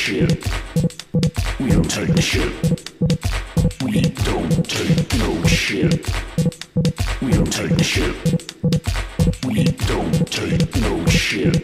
shit. We don't take the shit. We don't take no shit. We don't take the shit. We don't take no shit.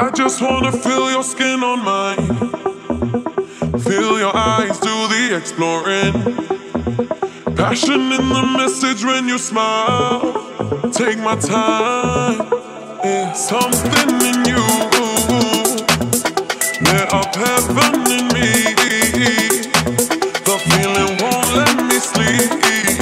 I just wanna feel your skin on mine, feel your eyes do the exploring, passion in the message when you smile. Take my time, yeah. Something in you lit up heaven in me. The feeling won't let me sleep,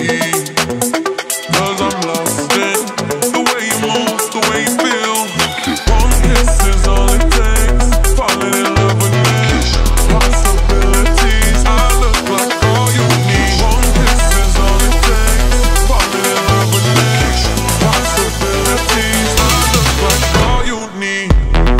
'cause I'm lost in the way you move, the way you feel. One kiss is all it takes, falling in love with me. Possibilities, I look like all you need. One kiss is all it takes, falling in love with me. Possibilities, I look like all you need.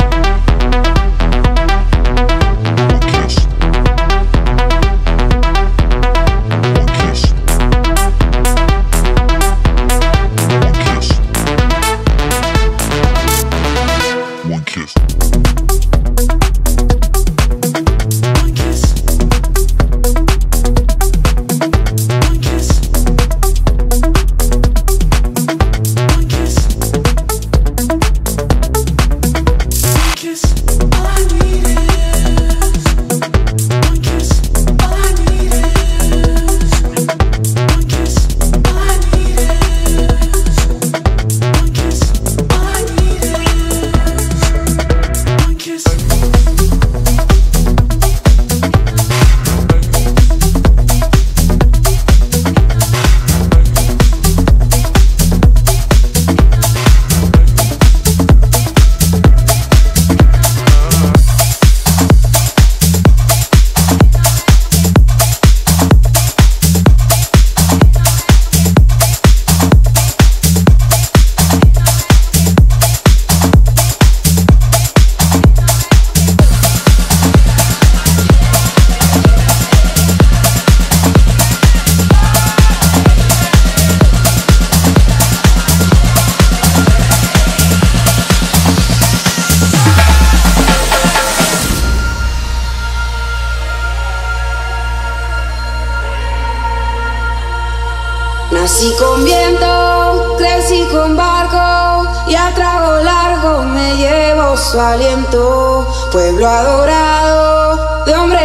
Nací con viento, crecí con barco y a trago largo me llevo su aliento. Pueblo adorado, de hombre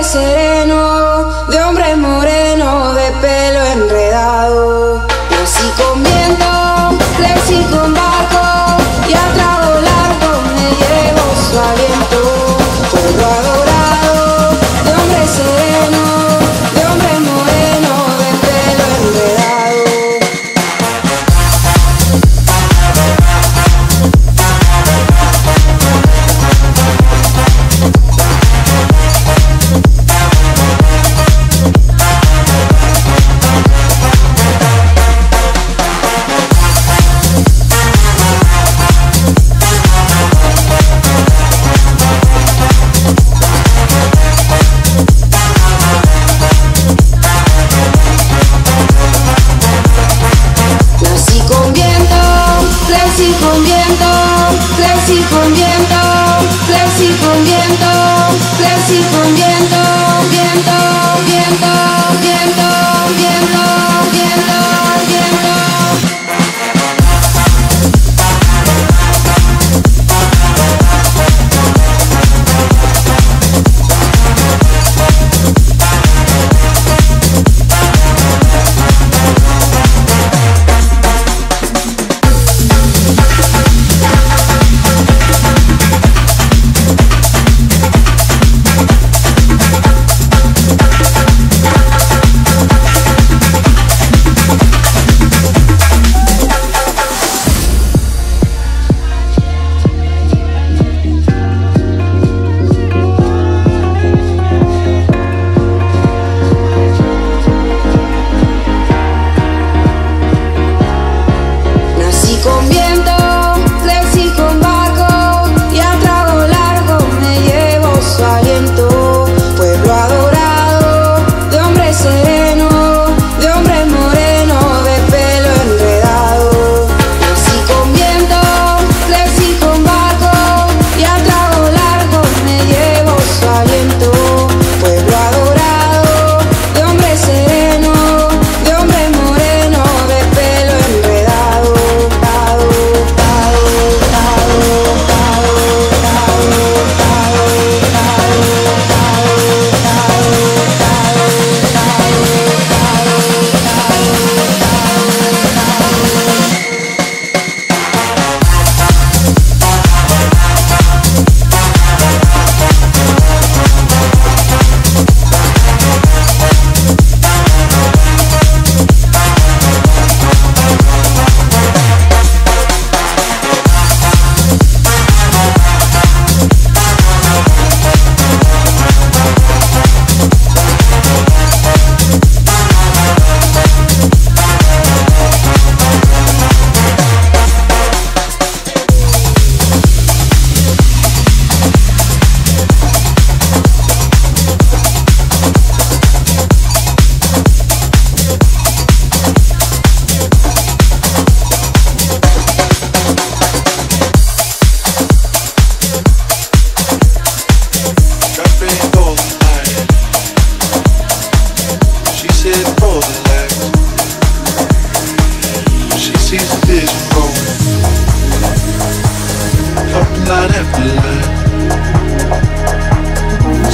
sereno, de hombre moreno, de pelo enredado. Nací con viento, crecí con barco y a trago largo me llevo su aliento. Pueblo adorado, de hombre sereno, de hombre moreno, de pelo enredado.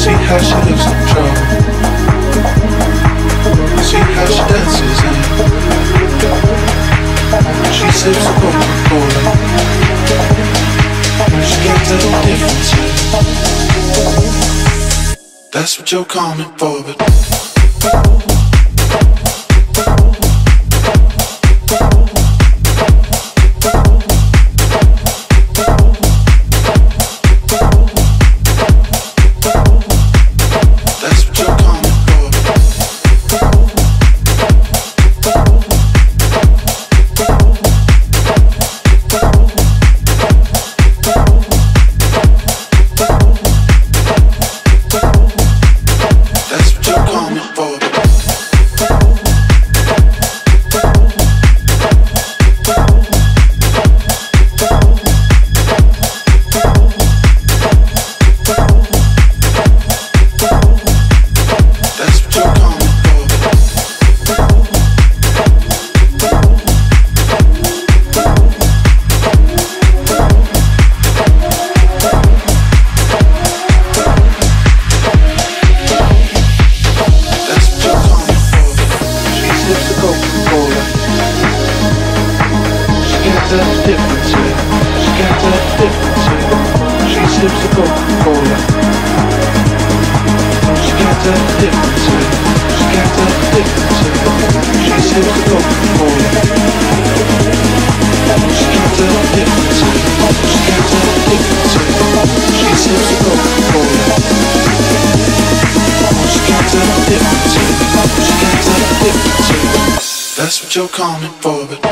See how she looks in trouble. See how she dances and she sips a Coca-Cola. She can't tell the difference. That's what you're coming for, but that's what you're coming for, but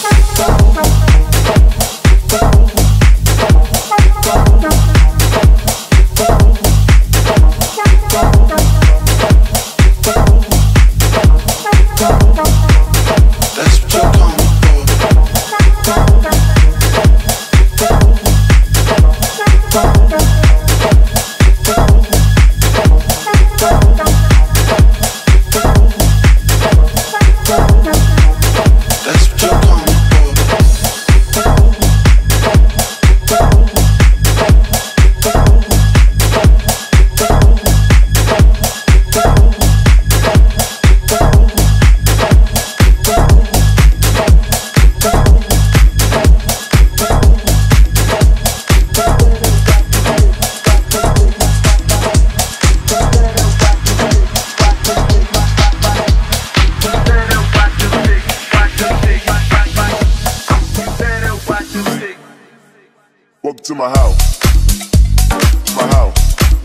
to my house, my house.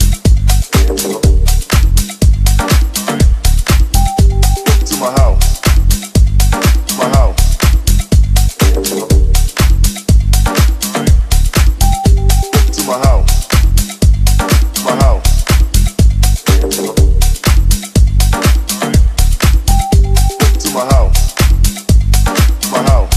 To my house, my house. To my house, my house. To my house, my house.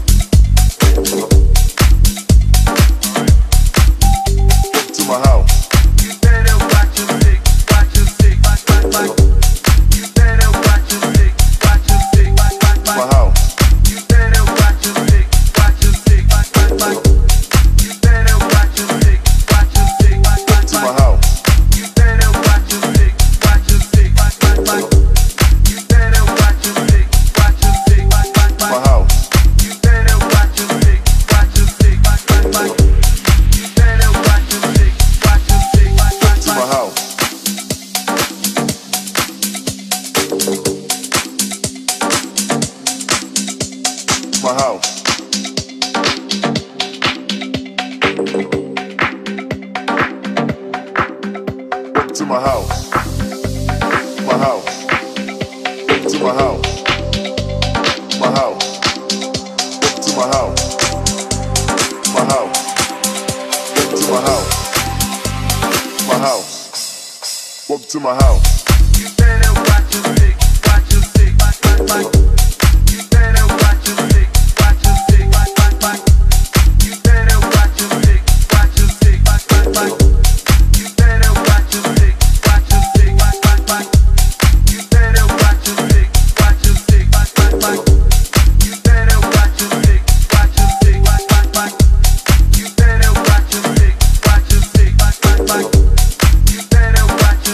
My house. You better watch your sick, watch your sick, watch. You better watch your sick, watch your sick, watch. My house. You better watch your sick, watch your sick, watch. You better watch your sick, watch your sick, watch. To my house. You better watch your sick, watch your sick, watch. You better watch your sick, watch your sick, watch. My house. You better watch your sick, watch your sick, watch. You better watch your sick. To my house. My house. To my house. My house. To my house. My house. To my house. My house. To my house. My house. Welcome to my house. You better watch your sick, watch your sick, watch. You better watch your sick, watch your sick, watch. You better watch your sick, watch your sick, watch. You better watch your sick, watch your sick, watch. You better watch your sick, watch your sick, watch. You better watch your sick, watch your sick, watch. You better watch your sick, watch your sick, watch. You better watch your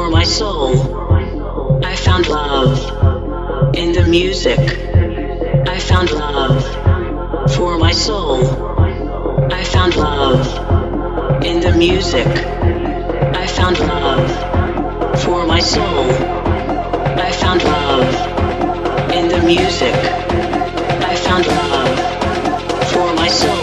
for my soul. I found love in the music. I found love for my soul. I found love in the music. I found love for my soul. I found love in the music. I found love for my soul.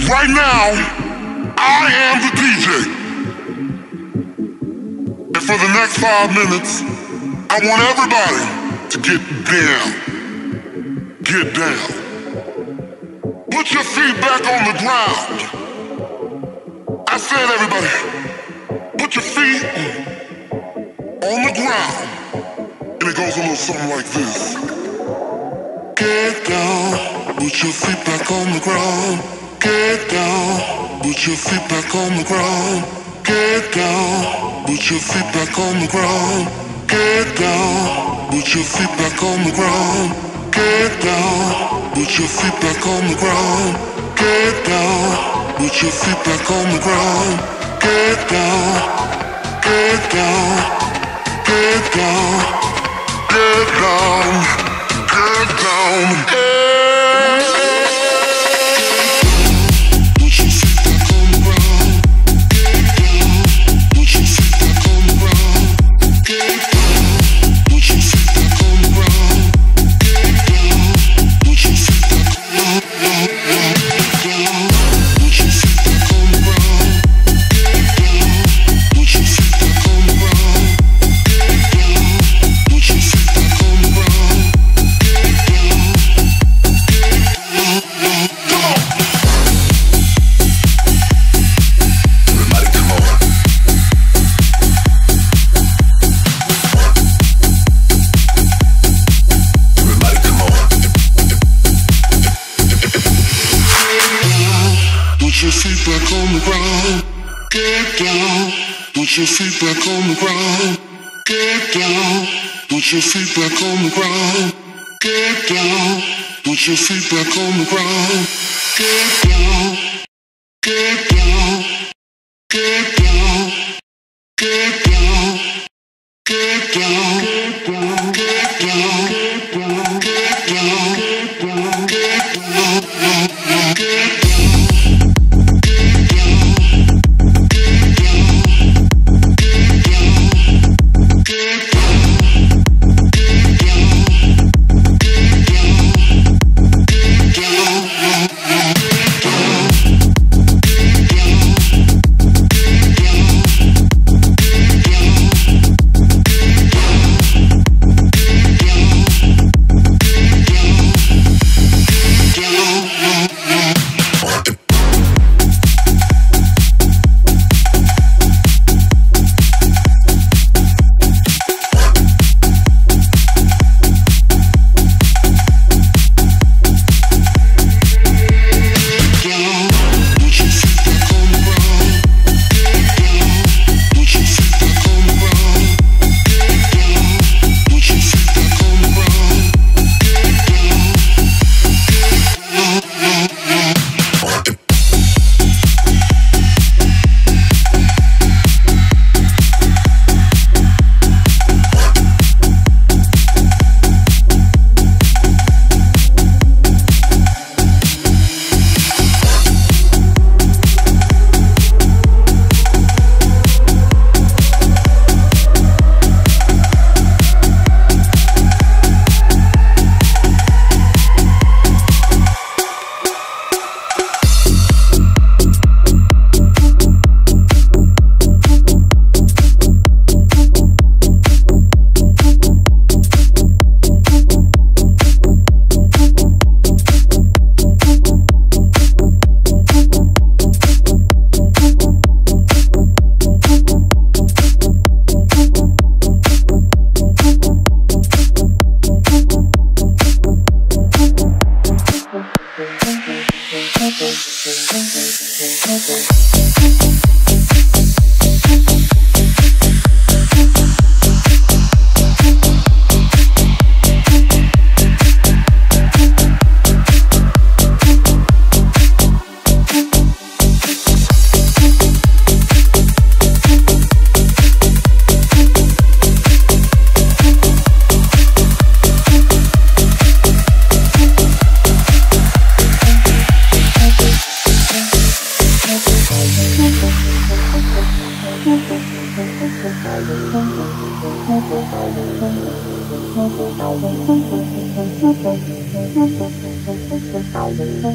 Right now, I am the DJ. And for the next 5 minutes, I want everybody to get down. Get down. Put your feet back on the ground. I said everybody, put your feet on the ground. And it goes a little something like this. Get down, put your feet back on the ground. Get down, put your feet back on the ground. Get down, put your feet back on the ground. Get down, put your feet back on the ground. Get down, put your feet back on the ground. Get down, put your feet back on the ground. Get down, get down, get down, get down, get down. Put your feet back on the ground. Get down, put your feet back on the ground. Get down, put your feet back on the ground. Get down, put your feet back on the ground. Put your feet back on the ground. Get down, put your feet back on the ground. Get down, put your feet back on the ground. Get down, Everybody come on. Everybody come on. put your feet back on the ground. Get down, put your feet back on the ground. Get down, put your feet back on the ground. Get down, put your feet back on the ground. Get down, get down, get down, get down, get down, get down, get down, get down, get down, get down.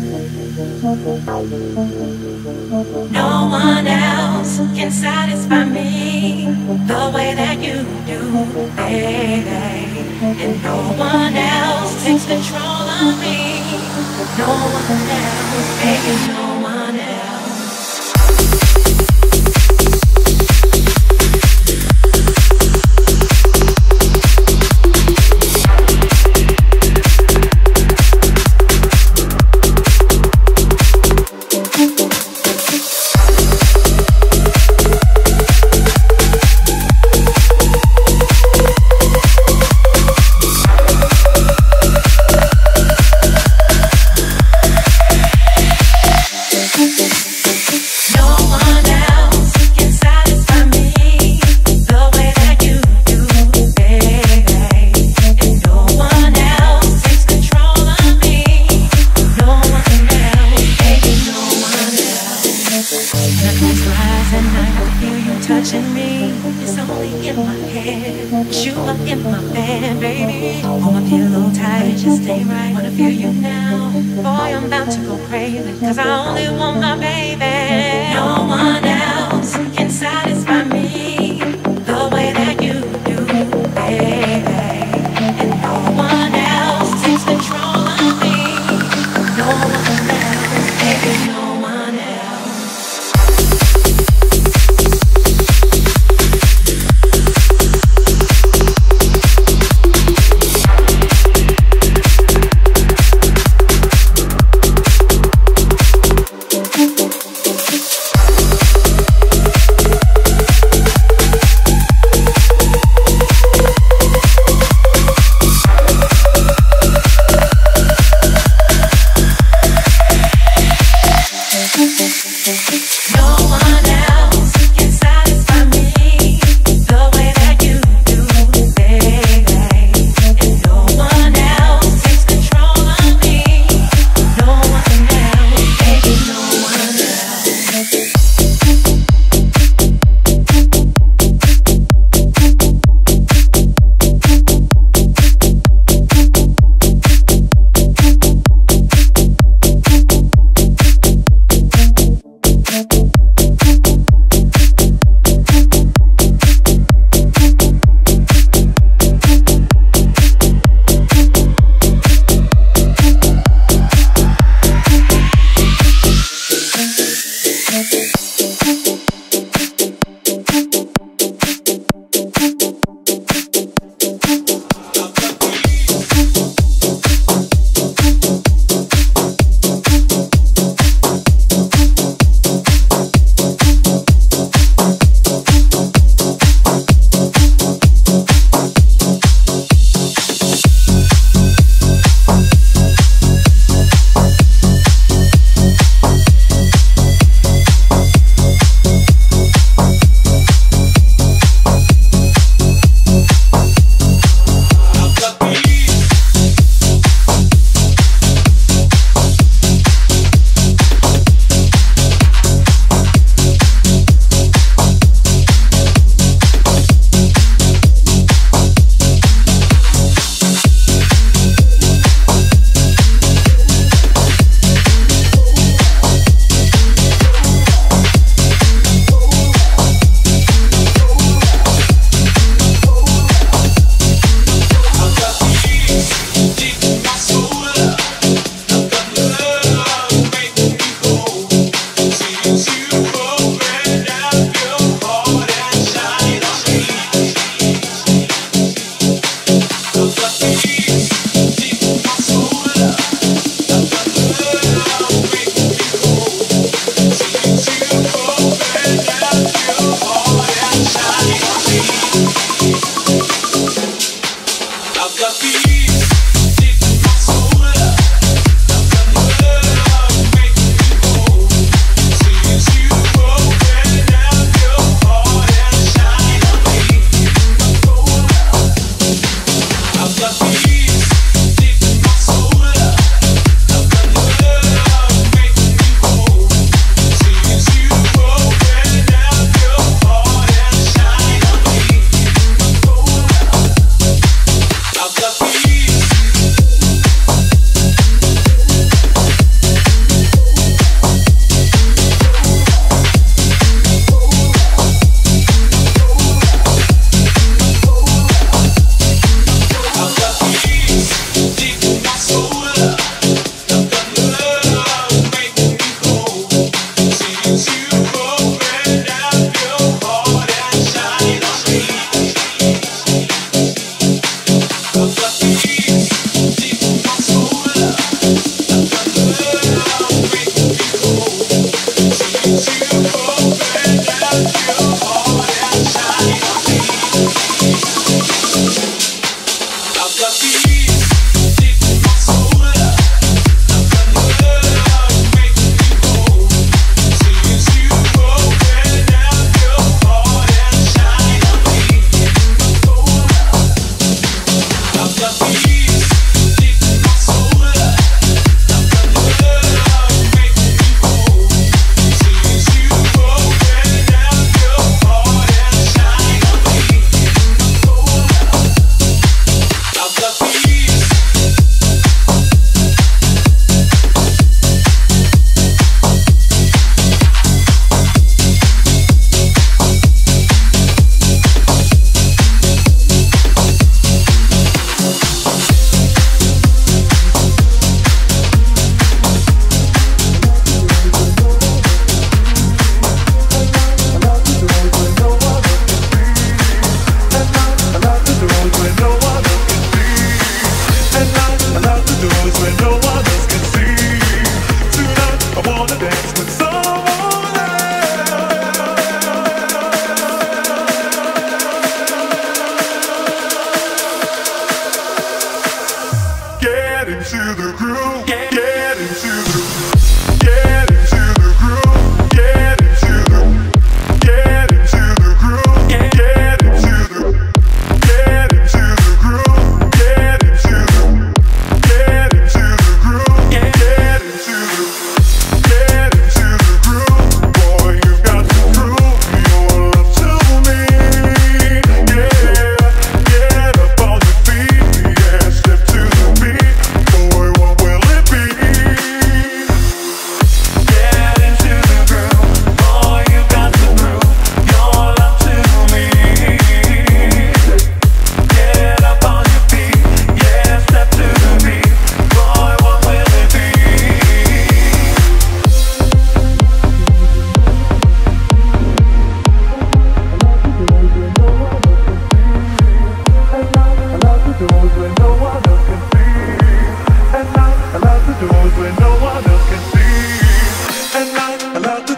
No one else can satisfy me the way that you do, baby. And no one else takes control of me. No one else, baby, no one else. Cause I only want my baby. No one else can satisfy me the way that you do, baby. And no one else takes control of me. No one else, baby, no one else.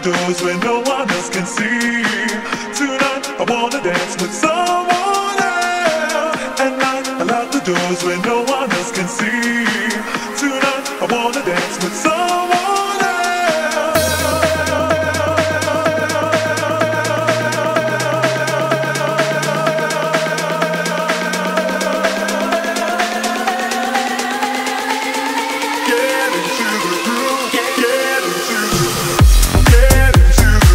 doors where no one else can see. Tonight I wanna dance with someone else. At night I lock the doors where no one else can see. Tonight I wanna dance with someone else. Get into the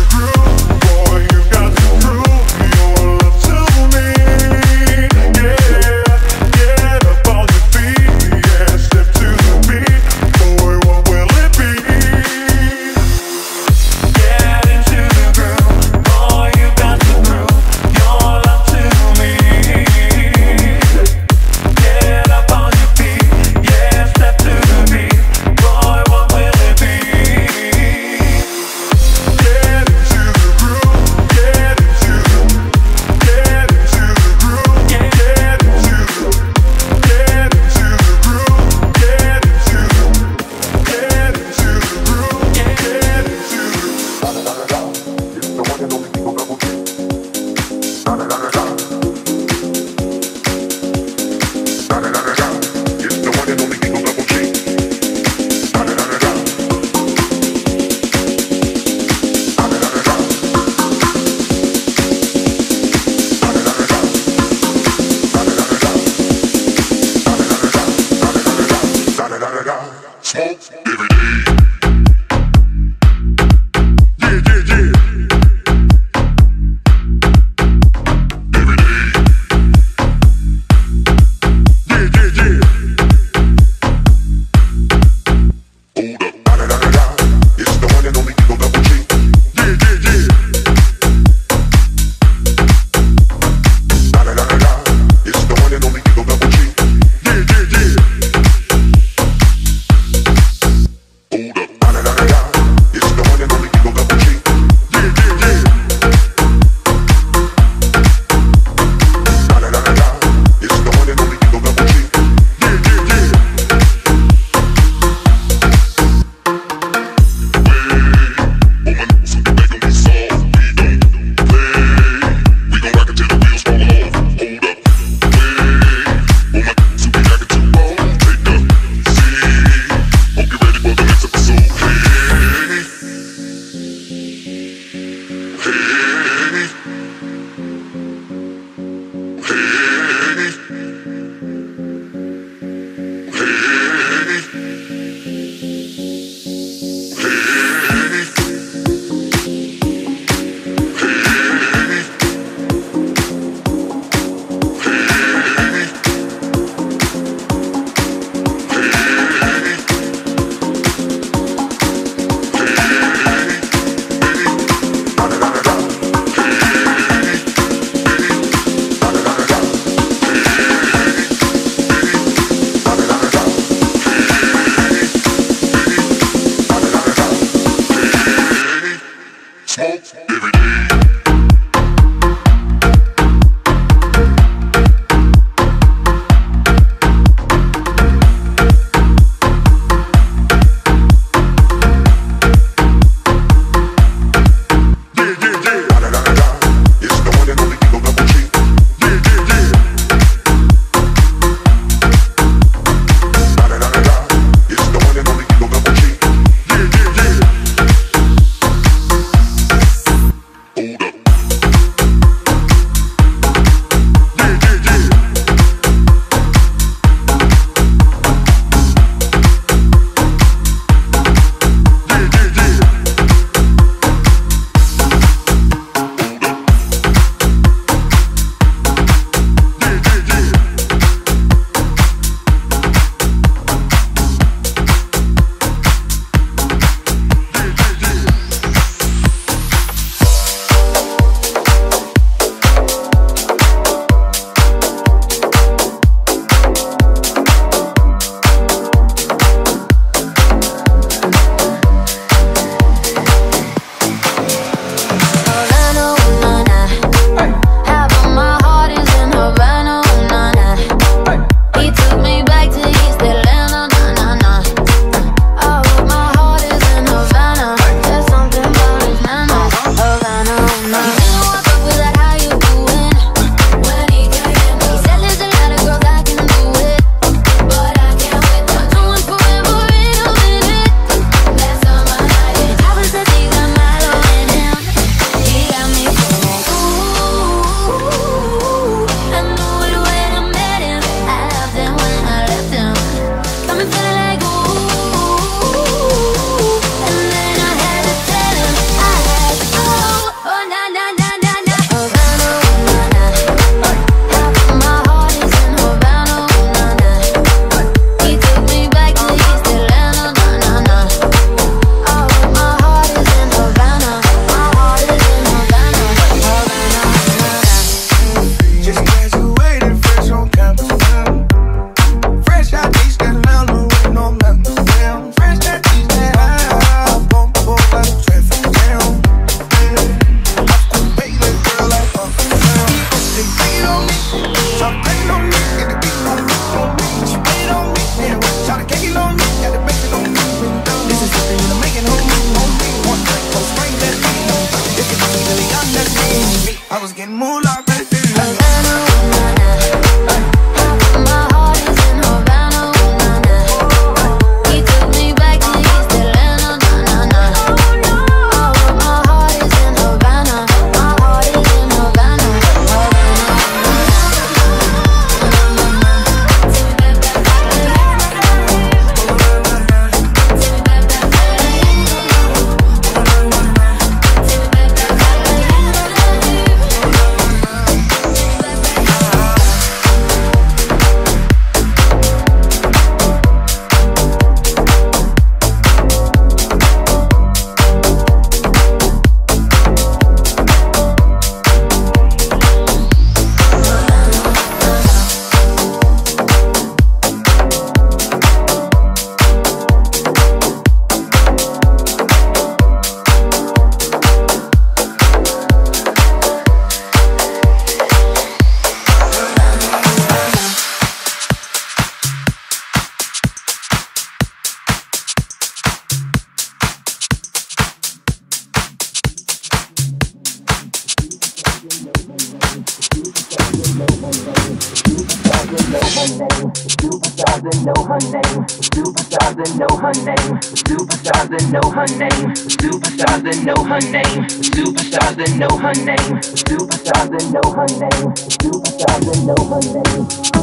Superstars that know her name. Superstars that know her name. Superstars that know her name. Superstars that know her name. Superstars that know her name. Superstars that know her name. Superstars that know her name.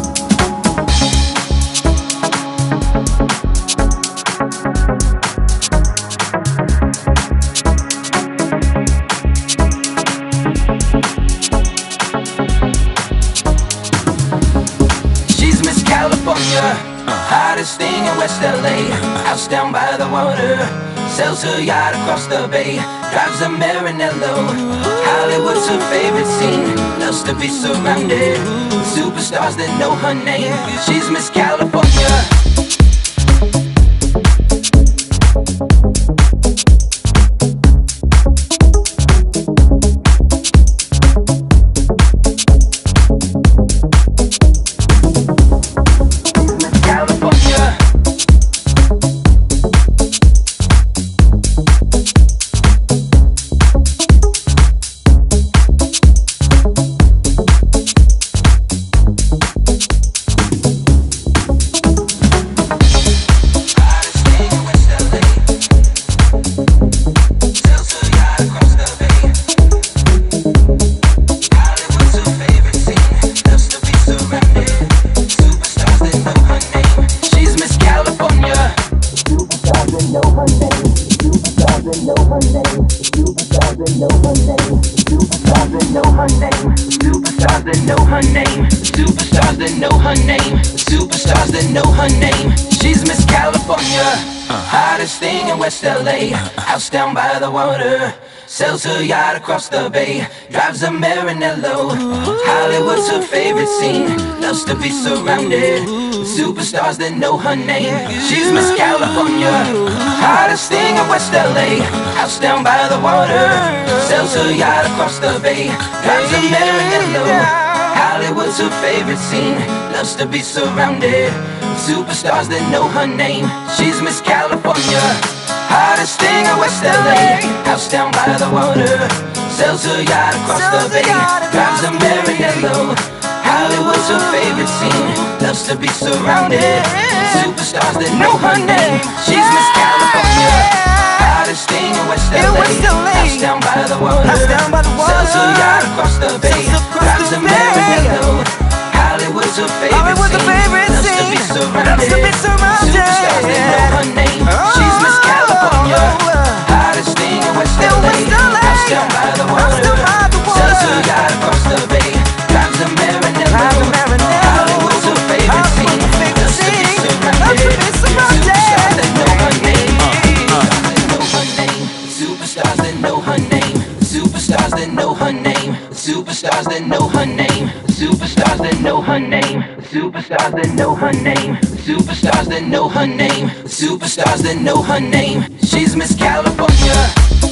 Hottest thing in West LA, house down by the water, sells her yacht across the bay, drives a Maranello. Hollywood's her favorite scene, loves to be surrounded with superstars that know her name. She's Miss California. House down by the water, sells her yacht across the bay, drives a Maranello. Hollywood's her favorite scene, loves to be surrounded with superstars that know her name. She's Miss California, hottest thing in West LA. House down by the water, sells her yacht across the bay, drives a Maranello. Hollywood's her favorite scene, loves to be surrounded with superstars that know her name. She's Miss California, hottest thing in West LA. House down by the water, sells her yacht across the bay, drives a Maranello. Hollywood's her favorite scene, loves to be surrounded with superstars that know her name. She's Miss California, hottest thing in West LA. House down by the water, sells her yacht across the bay, drives a Maranello. Hollywood's her favorite scene, loves to be surrounded with superstars that know her name. She's Miss California, hottest thing in West LA. House down by the water, sells her yacht across the bay, drives a Maranello. Hollywood's her favorite scene, loves to be surrounded with superstars that know her name. Superstars that know her name. Superstars that know her name. Superstars that know her name. Superstars that know her name. Superstars that know her name. Superstars that know her name. Superstars that know her name. She's Miss California.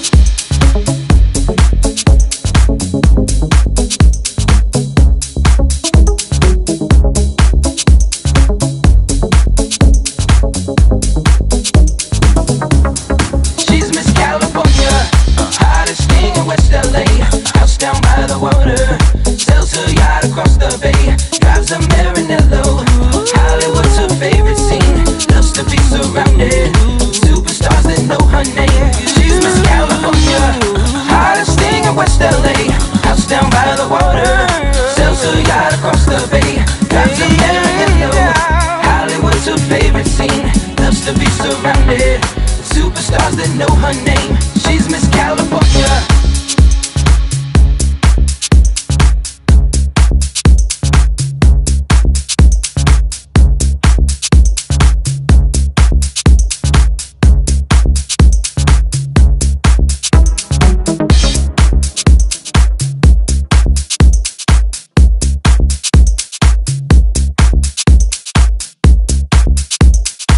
Superstars that know her name. She's Miss California.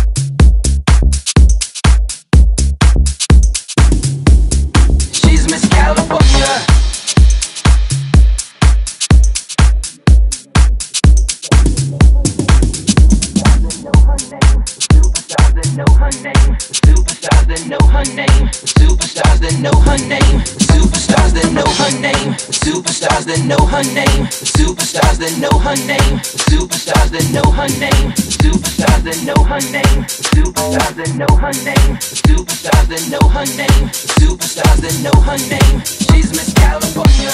She's Miss her name. Superstars that know her name. Superstars that know her name. Superstars that know her name. Superstars that know her name. Superstars that know her name. Superstars that know her name. Superstars that know her name. Superstars that know her name. Superstars that know her name. She's Miss California.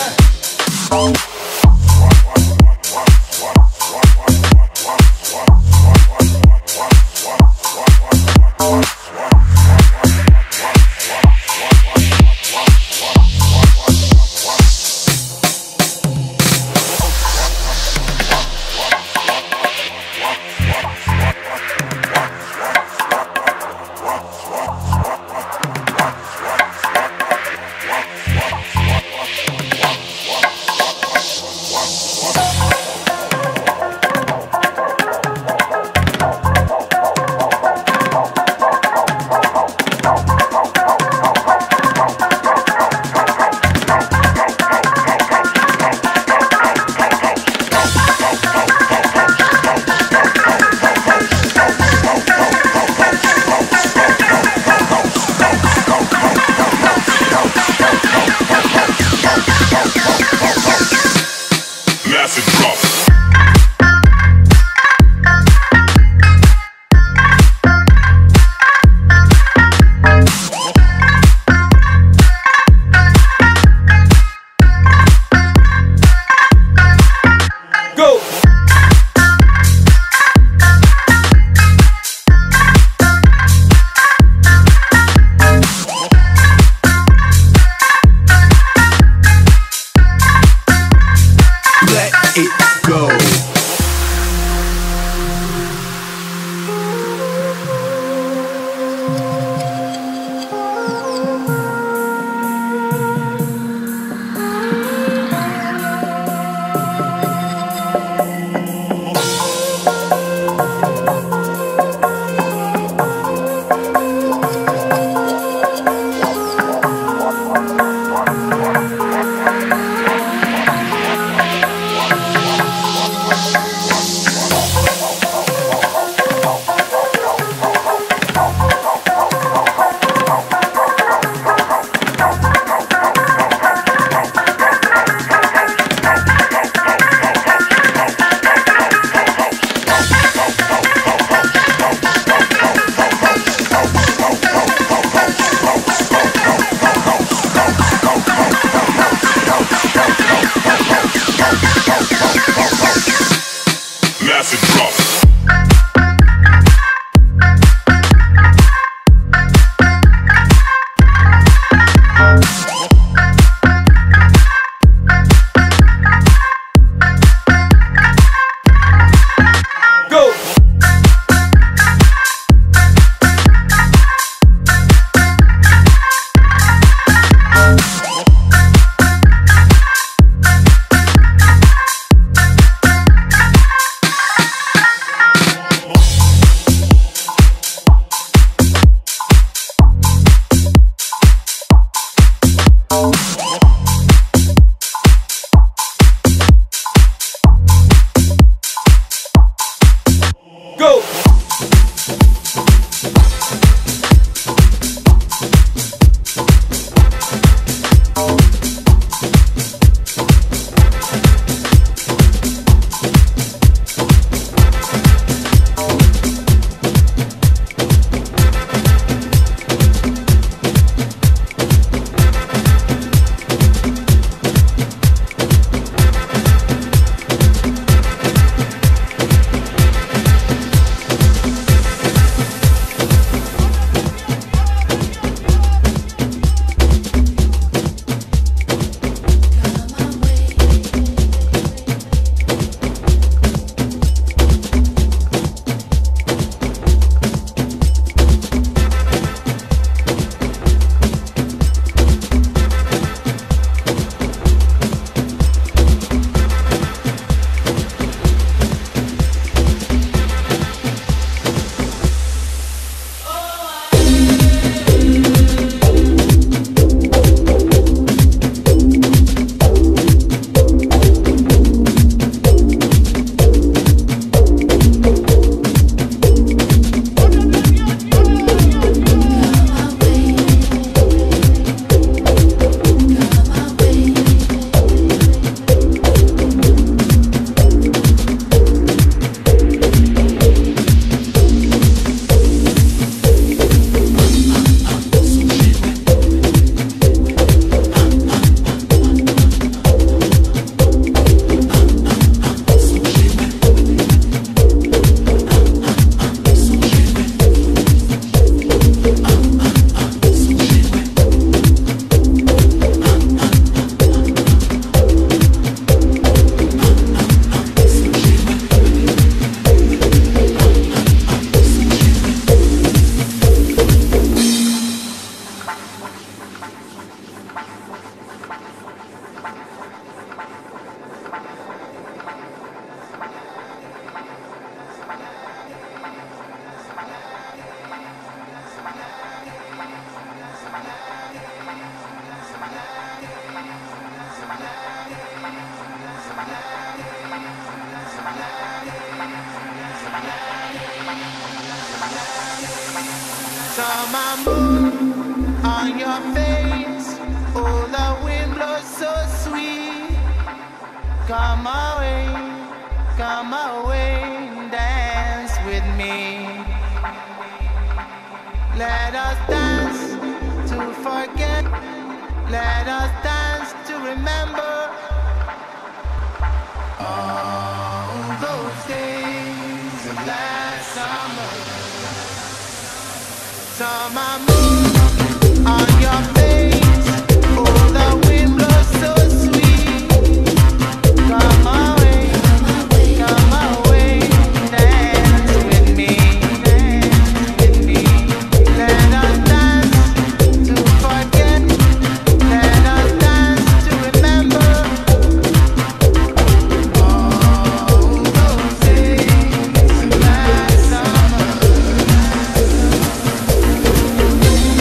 Summer moon on your face, oh the wind blows so sweet. Come away, dance with me. Let us dance to forget, let us dance to remember all those days of last summer. Summer moon on your face, oh the wind blows so sweet. Come away, dance with me, Let us dance to forget, let us dance to remember all those days last summer.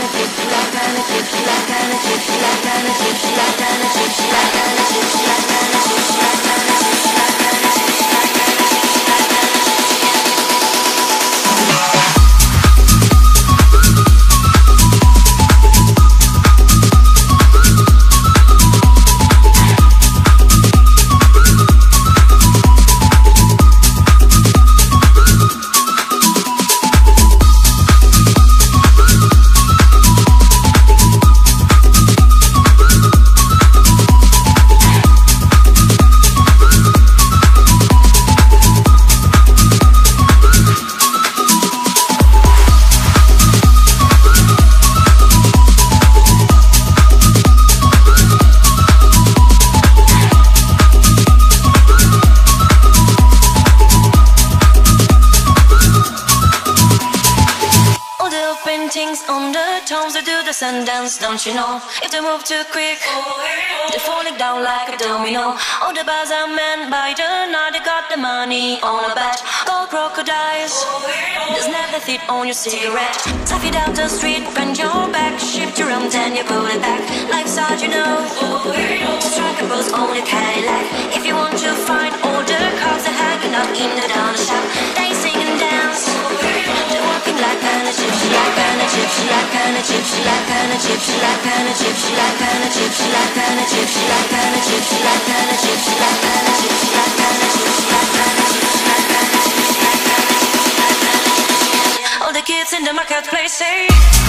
Sundance, don't you know? If they move too quick, they're falling down like a domino. All the bars are men by the night, they got the money on a bet. Gold crocodiles, there's never fit on your cigarette. Stuff it down the street, bend your back, shift your arm, then you pull it back. Life's hard, you know. Strike a pose on your Cadillac. If you want to find all the cars that hanging up in the dollar shop, they sing and dance. They're walking like a gypsy, like a gypsy, like a gypsy, like a gypsy, like a gypsy, like a gypsy, like a gypsy, like a gypsy, like a gypsy, like a gypsy, like a gypsy, like a gypsy, like a gypsy. All the kids in the marketplace say